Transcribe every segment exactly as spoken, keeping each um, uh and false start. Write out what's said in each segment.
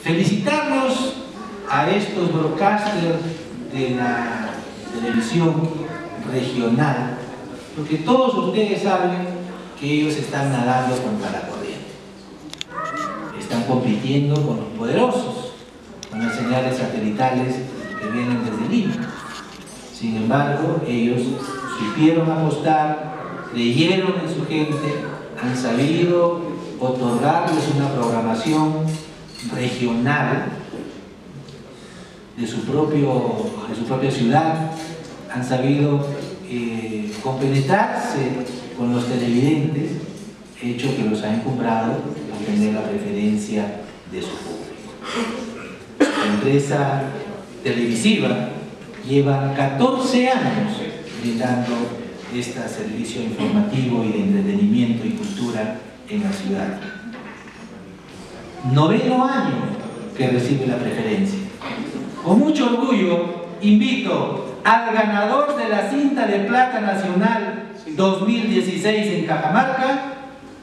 felicitarlos a estos broadcasters de la televisión regional, porque todos ustedes saben que ellos están nadando contra la corriente. Están compitiendo con los poderosos, con las señales satelitales que vienen desde Lima. Sin embargo, ellos supieron apostar, creyeron en su gente, han sabido otorgarles una programación regional de su, propio, de su propia ciudad, han sabido eh, compenetrarse con los televidentes, hecho que los ha encumbrado a tener la preferencia de su público. La empresa televisiva lleva catorce años brindando este servicio informativo y de entretenimiento y cultura en la ciudad. Noveno año que recibe la preferencia. Con mucho orgullo invito al ganador de la cinta de plata nacional dos mil dieciséis en Cajamarca,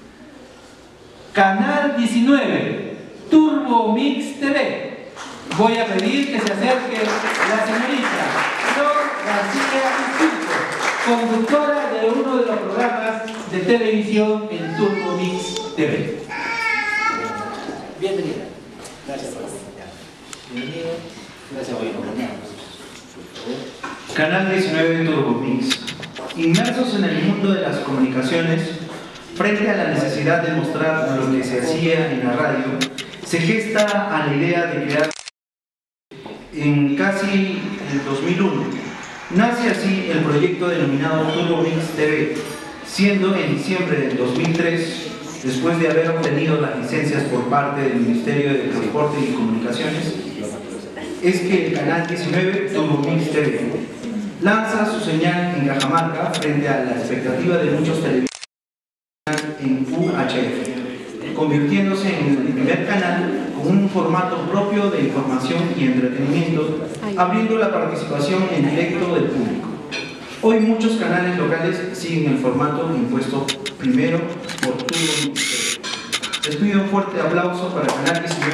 Canal diecinueve, Turbo Mix T V. Voy a pedir que se acerque la señorita Flor García Instituto, conductora de uno de los programas de televisión en Turbo Mix T V. Bienvenida. Gracias por Bienvenido. Gracias por acompañarnos. Canal diecinueve Turbo Mix. Inmersos en el mundo de las comunicaciones, frente a la necesidad de mostrar lo que se hacía en la radio, se gesta a la idea de crear en casi el dos mil uno. Nace así el proyecto denominado Turbo Mix T V, siendo en diciembre del dos mil tres, después de haber obtenido las licencias por parte del Ministerio de Transporte y Comunicaciones, es que el Canal diecinueve Turbo Mix T V lanza su señal en Cajamarca frente a la expectativa de muchos televidentes en U H F, convirtiéndose en el primer canal con un formato propio de información y entretenimiento, abriendo la participación en directo del público. Hoy muchos canales locales siguen el formato impuesto primero por Turbo Mix T V. Les pido un fuerte aplauso para Canal diecinueve.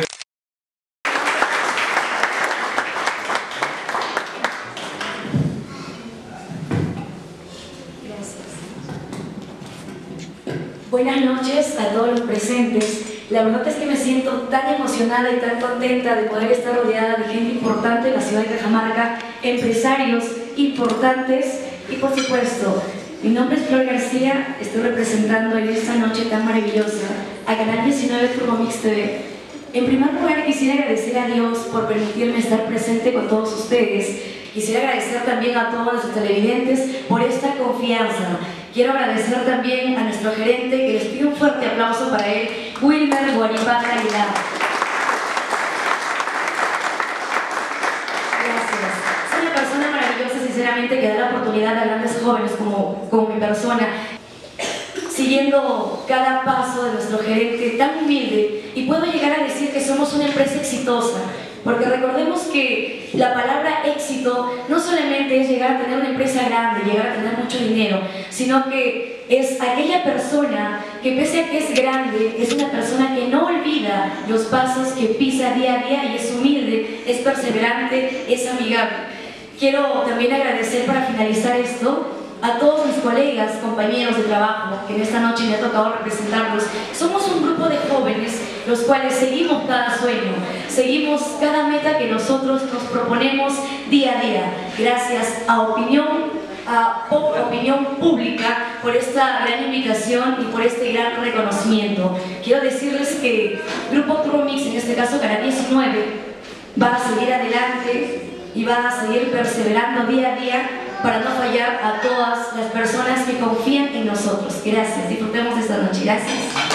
Buenas noches a todos los presentes. La verdad es que me siento tan emocionada y tan contenta de poder estar rodeada de gente importante en la ciudad de Cajamarca, empresarios importantes y por supuesto, mi nombre es Flor García, estoy representando en esta noche tan maravillosa a Canal diecinueve Turbo Mix T V. En primer lugar quisiera agradecer a Dios por permitirme estar presente con todos ustedes. Quisiera agradecer también a todos los televidentes por esta confianza. Quiero agradecer también a nuestro gerente, que les pido un fuerte aplauso para él, Wilmer Guaripata Aguilar. Gracias. Soy una persona maravillosa, sinceramente, que da la oportunidad a grandes jóvenes como, como mi persona, siguiendo cada paso de nuestro gerente tan humilde, y puedo llegar a decir que somos una empresa exitosa. Porque recordemos que la palabra éxito no solamente es llegar a tener una empresa grande, llegar a tener mucho dinero, sino que es aquella persona que, pese a que es grande, es una persona que no olvida los pasos que pisa día a día y es humilde, es perseverante, es amigable. Quiero también agradecer, para finalizar esto, a todos mis colegas, compañeros de trabajo, que en esta noche me ha tocado representarlos. Somos un grupo de jóvenes los cuales seguimos cada sueño, seguimos cada meta que nosotros nos proponemos día a día. Gracias a Opinión, a Opinión Pública por esta gran invitación y por este gran reconocimiento. Quiero decirles que Grupo Turbo Mix, en este caso Canal diecinueve, va a seguir adelante y va a seguir perseverando día a día para no fallar a todas las personas que confían en nosotros. Gracias, disfrutemos de esta noche. Gracias.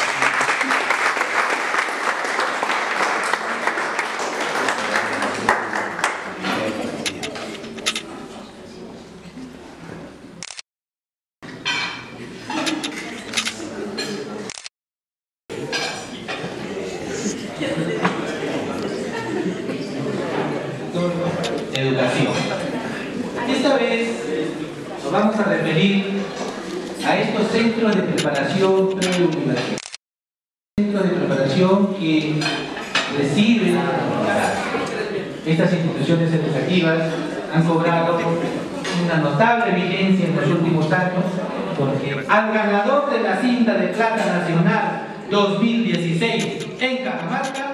Educación. Esta vez nos vamos a referir a estos centros de preparación preuniversitaria. Centros de preparación que reciben comunidad. Estas instituciones educativas han cobrado una notable vigencia en los últimos años, porque al ganador de la cinta de plata nacional dos mil dieciséis en Cajamarca